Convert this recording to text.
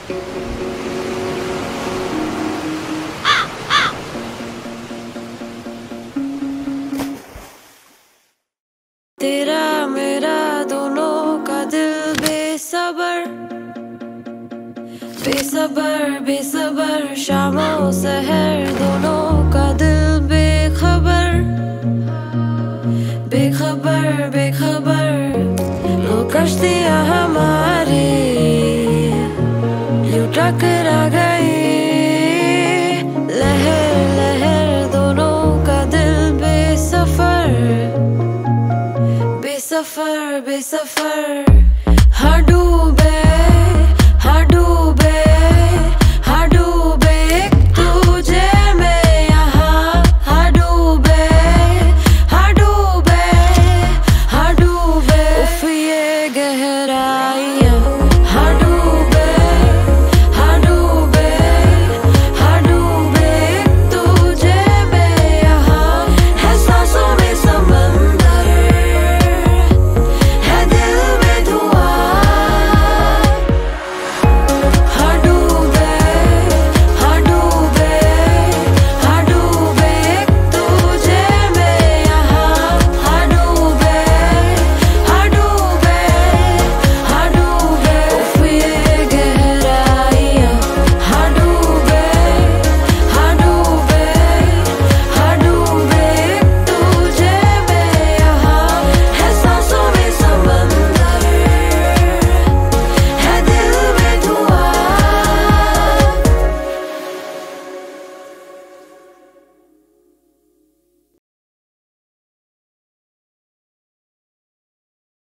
तेरा मेरा दोनों का दिल बेसबर बेसबर बेसबर, शामों सहर दोनों का दिल बेखबर बेखबर बेखबर। वो कश्तियाँ हमारी यूं टकरा गई, लहर लहर दोनों का दिल बेसफर बेसफर बेसफर।